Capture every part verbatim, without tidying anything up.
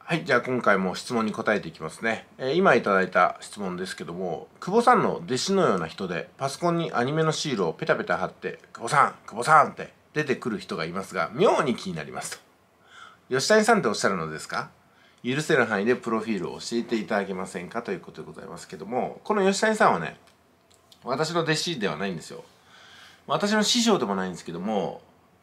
はい、じゃあ今回も質問に答えていきますね。えー今いただいた質問ですけども、久保さんの弟子のような人で、パソコンにアニメのシールをペタペタ貼って、久保さん、久保さんって出てくる人がいますが、妙に気になりますと。吉谷さんっておっしゃるのですか？許せる範囲でプロフィールを教えていただけませんかということでございますけども、この吉谷さんはね、私の弟子ではないんですよ。私の師匠でもないんですけども、うん、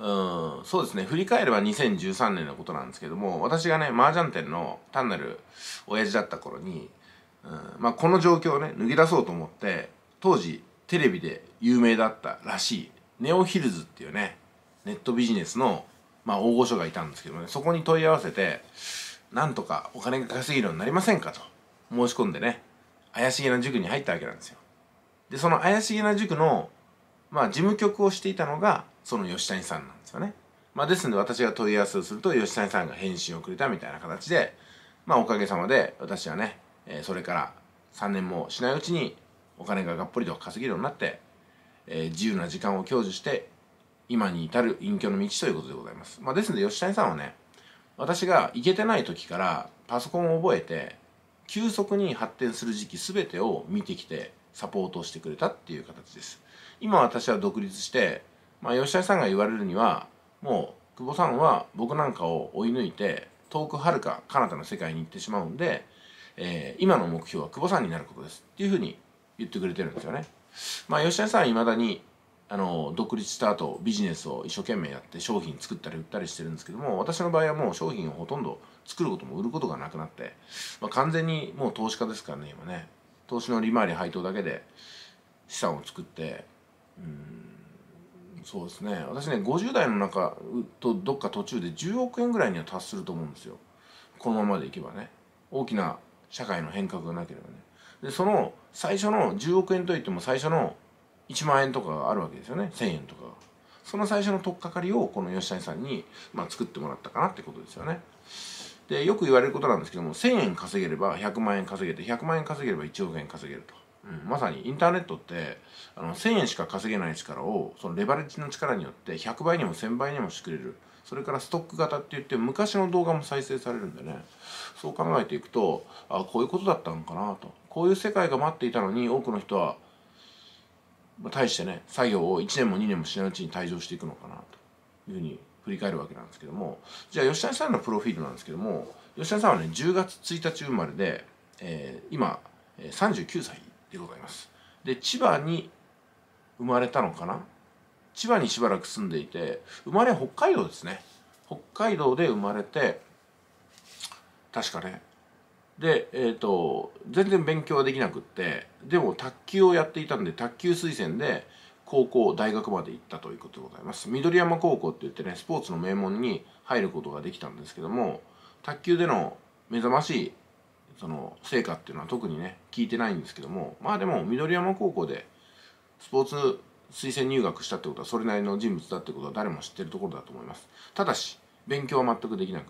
そうですね、振り返ればにせんじゅうさんねんのことなんですけども、私がね、麻雀店の単なる親父だった頃に、うん、まあこの状況をね、脱ぎ出そうと思って、当時テレビで有名だったらしい、ネオヒルズっていうね、ネットビジネスの、まあ、大御所がいたんですけどね、そこに問い合わせて、なんとかお金が稼げるようになりませんかと申し込んでね、怪しげな塾に入ったわけなんですよ。で、その怪しげな塾のまあ事務局をしていたのがその吉谷さんなんですよね。まあですので私が問い合わせをすると吉谷さんが返信をくれたみたいな形で、まあおかげさまで私はね、えーそれからさんねんもしないうちにお金ががっぽりと稼げるようになって、えー自由な時間を享受して今に至る隠居の道ということでございます。まあですので吉谷さんはね、私が行けてない時からパソコンを覚えて急速に発展する時期全てを見てきてサポートをしてくれたっていう形です。今私は独立して、まあ、吉谷さんが言われるにはもう久保さんは僕なんかを追い抜いて遠くはるか彼方の世界に行ってしまうんで、えー今の目標は久保さんになることですっていうふうに言ってくれてるんですよね。まあ吉谷さんはいまだにあの独立した後ビジネスを一生懸命やって商品作ったり売ったりしてるんですけども、私の場合はもう商品をほとんど作ることも売ることがなくなって、まあ、完全にもう投資家ですからね今ね。投資の利回り配当だけで資産を作って、そうですね、私ねごじゅう代の中とどっか途中でじゅうおく円ぐらいには達すると思うんですよ、このままでいけばね。大きな社会の変革がなければね。でその最初のじゅうおく円といっても最初のいちまん円とかがあるわけですよね、せんえんとかが。その最初の取っかかりをこの吉谷さんに、まあ、作ってもらったかなってことですよね。でよく言われることなんですけども、せんえん稼げればひゃくまん円稼げてひゃくまん円稼げればいちおく円稼げると、うん、まさにインターネットってあのせんえんしか稼げない力をそのレバレッジの力によってひゃくばいにもせんばいにもしてくれる。それからストック型って言って昔の動画も再生されるんでね、そう考えていくとあこういうことだったのかなと、こういう世界が待っていたのに多くの人は対してね作業をいちねんもにねんもしないうちに退場していくのかなというふうに振り返るわけなんですけども、じゃあ吉谷さんのプロフィールなんですけども、吉谷さんはねじゅうがつついたち生まれで、えー今えーさんじゅうきゅうさいでございます。で千葉に生まれたのかな。千葉にしばらく住んでいて、生まれは北海道ですね。北海道で生まれて確かね。で、えー、と全然勉強はできなくって、でも卓球をやっていたんで卓球推薦で高校大学まで行ったということでございます。緑山高校って言ってねスポーツの名門に入ることができたんですけども、卓球での目覚ましいその成果っていうのは特にね聞いてないんですけども、まあでも緑山高校でスポーツ推薦入学したってことはそれなりの人物だってことは誰も知ってるところだと思います。ただし勉強は全くできなくって、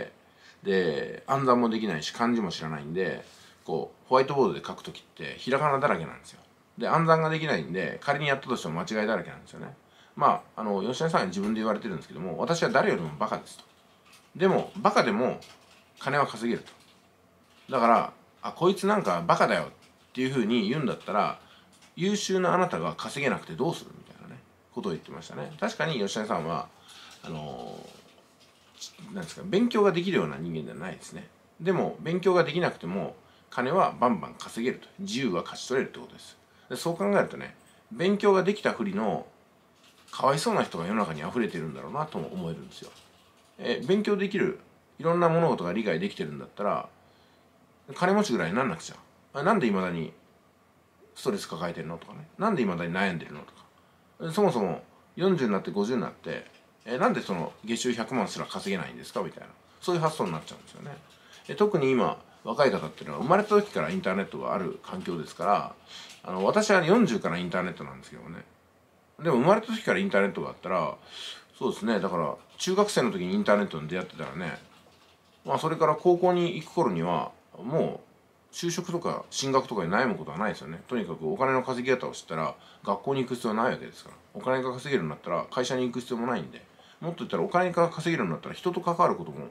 で暗算もできないし漢字も知らないんで、こうホワイトボードで書く時ってひらがなだらけなんですよ。で暗算ができないんで仮にやったとしても間違いだらけなんですよね。まああの吉谷さんは自分で言われてるんですけども、私は誰よりもバカですと。でもバカでも金は稼げると。だからあこいつなんかバカだよっていうふうに言うんだったら、優秀なあなたが稼げなくてどうするみたいなねことを言ってましたね。確かに吉谷さんはあのなんですか、勉強ができるような人間ではないですね。でも勉強ができなくても金はバンバン稼げると、自由は勝ち取れるってことです。でそう考えるとね、勉強ができたふりのかわいそうな人が世の中に溢れてるんだろうなとも思えるんですよ。え勉強できる、いろんな物事が理解できてるんだったら金持ちぐらいになんなくちゃ。あなんでいまだにストレス抱えてるのとかね、なんでいまだに悩んでるのとか、そもそもよんじゅうになってごじゅうになってえなんでその月収ひゃくまんすら稼げないんですかみたいな、そういう発想になっちゃうんですよね。え特に今若い方っていうのは生まれた時からインターネットがある環境ですから、あの私はよんじゅうからインターネットなんですけどね。でも生まれた時からインターネットがあったら、そうですね、だから中学生の時にインターネットに出会ってたらね、まあそれから高校に行く頃にはもう就職とか進学とかに悩むことはないですよね。とにかくお金の稼ぎ方を知ったら学校に行く必要はないわけですから、お金が稼げるようになったら会社に行く必要もないんで、もっと言ったらお金が稼げるようになったら人と関わることも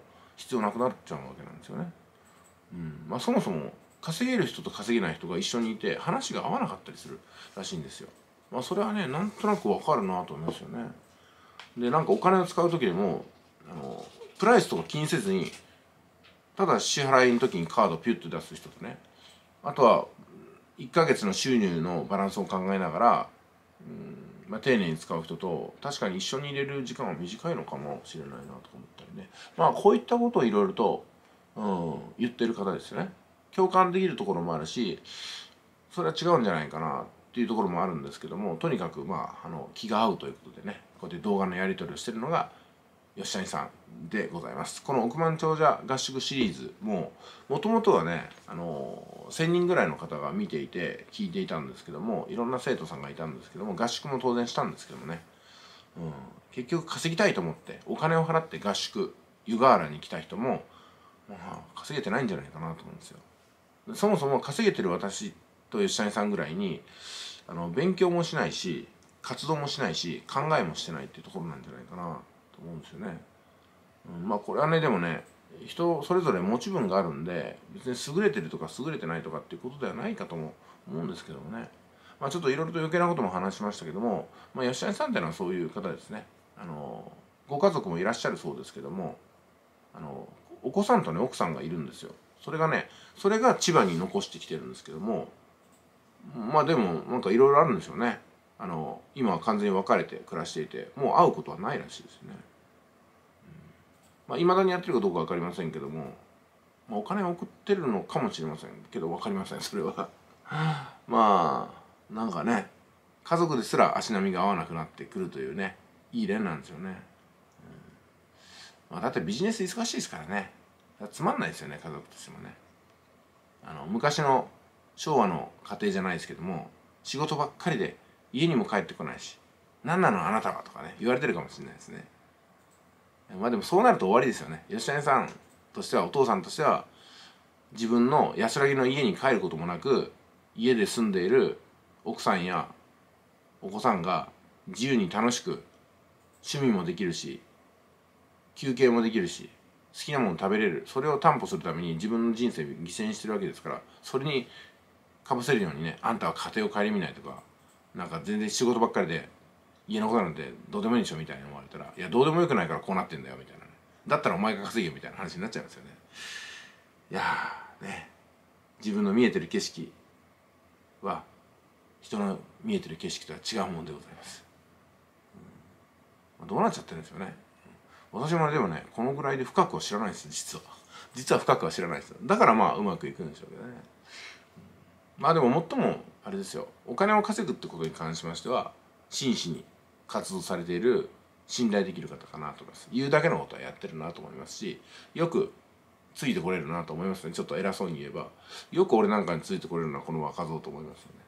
必要なくなっちゃうわけなんですよね。うんまあ、そもそも稼げる人と稼げない人が一緒にいて話が合わなかったりするらしいんですよ。まあ、それはねなんとなくわかるなと思いますよね。でなんかお金を使う時でもあのプライスとか気にせずにただ支払いの時にカードをピュッと出す人とね、あとはいっかげつの収入のバランスを考えながら、うんまあ、丁寧に使う人と確かに一緒に入れる時間は短いのかもしれないなと思ったりね。まあこういったことをいろいろと、うん、言ってる方ですよね。共感できるところもあるし、それは違うんじゃないかなっていうところもあるんですけども、とにかくまああの気が合うということでね、こうやって動画のやり取りをしてるのが吉谷さんでございます。この億万長者合宿シリーズももともとはね、あのせんにんぐらいの方が見ていて聞いていたんですけども、いろんな生徒さんがいたんですけども、合宿も当然したんですけどもね、うん、結局稼ぎたいと思ってお金を払って合宿湯河原に来た人も、まあ、稼げてないんじゃないかなと思うんですよ。そもそも稼げてる私と吉谷さんぐらいにあの勉強もしないし活動もしないし考えもしてないっていうところなんじゃないかなと思うんですよね。うん、まあこれはねでもね人それぞれ持ち分があるんで別に優れてるとか優れてないとかっていうことではないかとも思うんですけどもね。まあちょっといろいろと余計なことも話しましたけども、まあ、吉谷さんっていうのはそういう方ですね。あのご家族もいらっしゃるそうですけども、あのお子さんとね奥さんがいるんですよ。それがねそれが千葉に残してきてるんですけども、まあでもなんかいろいろあるんですよね。あの今は完全に別れて暮らしていてもう会うことはないらしいですね。まあ、未だにやってるかどうか分かりませんけども、まあ、お金を送ってるのかもしれませんけど分かりませんそれはまあなんかね家族ですら足並みが合わなくなってくるというねいい例なんですよね。うんまあ、だってビジネス忙しいですからね、つまんないですよね家族としてもね。あの昔の昭和の家庭じゃないですけども仕事ばっかりで家にも帰ってこないし「何なのあなたは」とかね言われてるかもしれないですね。まあでもそうなると終わりですよね。吉谷さんとしてはお父さんとしては自分の安らぎの家に帰ることもなく家で住んでいる奥さんやお子さんが自由に楽しく趣味もできるし休憩もできるし好きなもの食べれる、それを担保するために自分の人生を犠牲にしてるわけですから、それにかぶせるようにねあんたは家庭を顧みないとかなんか全然仕事ばっかりで家のことなんてどうでもいいでしょみたいに思われたら、いやどうでもよくないからこうなってんだよみたいな、ね、だったらお前が稼げよみたいな話になっちゃいますよね。いやーね自分の見えてる景色は人の見えてる景色とは違うものでございます。うん、どうなっちゃってるんですよね。私もでもねこのぐらいで深くは知らないです実は実は深くは知らないです。だからまあうまくいくんでしょうけどね。まあでも最もあれですよ、お金を稼ぐってことに関しましては真摯に活動されている信頼できる方かなと思います。言うだけのことはやってるなと思いますし、よくついてこれるなと思いますね。ちょっと偉そうに言えばよく俺なんかについてこれるのはこの若造と思いますよね。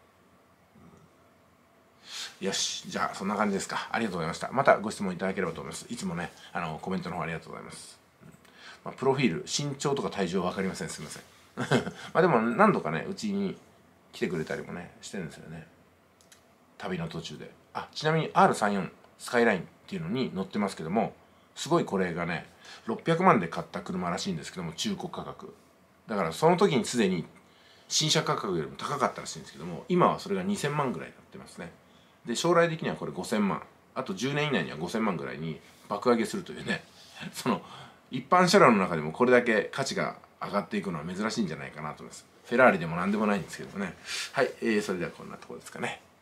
よし、じゃあそんな感じですか。ありがとうございました。またご質問いただければと思います。いつもねあのコメントの方ありがとうございます。うんまあ、プロフィール身長とか体重は分かりません、すみませんまあでも何度かねうちに来てくれたりもねしてるんですよね、旅の途中で。あちなみに アールさんじゅうよん スカイラインっていうのに乗ってますけども、すごいこれがねろっぴゃくまんで買った車らしいんですけども、中古価格だからその時にすでに新車価格よりも高かったらしいんですけども、今はそれがにせんまんぐらいになってますね。で将来的にはこれごせんまん、あとじゅうねん以内にはごせんまんぐらいに爆上げするというねその一般車両の中でもこれだけ価値が上がっていくのは珍しいんじゃないかなと思います。フェラーリでも何でもないんですけどね。はい、えー、それではこんなところですかね。